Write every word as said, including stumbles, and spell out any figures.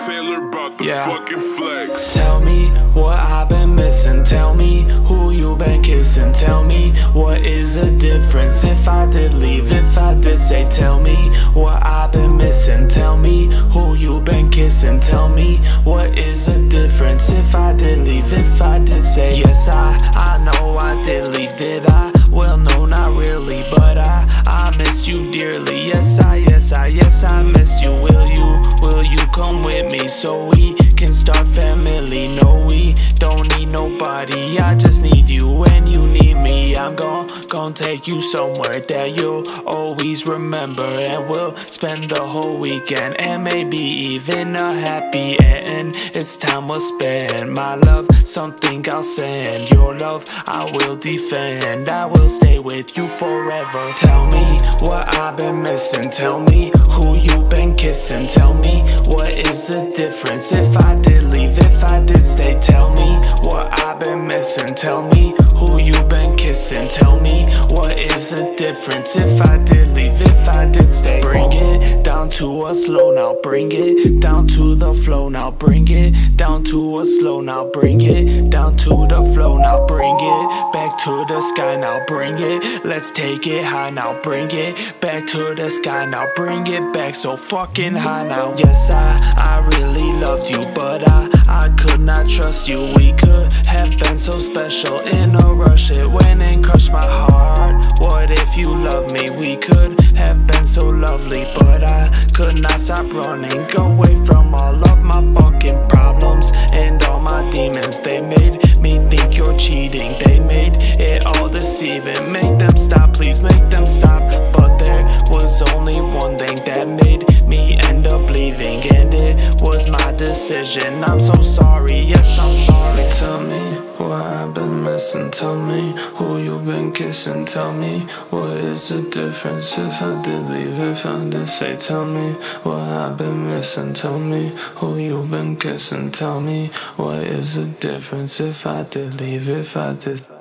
Taylor about the yeah. fucking flex. Tell me what I've been missing. Tell me who you been kissing. Tell me what is the difference if I did leave, if I did say. Tell me what I've been missing. Tell me who you been kissing. Tell me what is the difference if I did leave, if I did say. Yes, I, I know I did leave, did I? Well, no, not really, but I, I missed you dearly. Yes, I, yes, I, yes, I missed you. Will you, will you come with me so we can start family? No, we don't need nobody, I just need you. When you need me, I'm gon' gon' take you somewhere that you'll always remember, and we'll spend the whole weekend and maybe even a happy end. It's time we'll spend, my love, something I'll send. Your love I will defend, I will stay with you forever. Tell me what I've been missing. Tell me who you been kissing. Tell me what is the difference if I did leave, if I did stay. Tell me what I've been missing. Tell me who you been kissing. Tell me what is the difference if I did leave, if I did stay. Bring it down to a slow now. Bring it down to the flow now. Bring it down to a slow now. Bring it down to the flow now. Bring it back to the sky now. Bring it, let's take it high now. Bring it back to the sky now. Bring it back so fucking high now. Yes, I, I really loved you, but I, I could not trust you. We could have been so special. In a rush it went and crushed my heart. What if you loved me? We could have been so lovely, but I could not stop running away from all of my fucking problems and all my demons. They made me think you're cheating. They made it all deceiving. Make them stop, please make them stop. But there was only one thing that made me end up leaving, and it was my decision. I'm so sorry, yes, I'm sorry. Tell me what I've been missing. Tell me who you been kissing. Tell me what is the difference if I did leave, if I did say. Tell me what I've been missing. Tell me who you been kissing. Tell me what is the difference if I did leave, if I did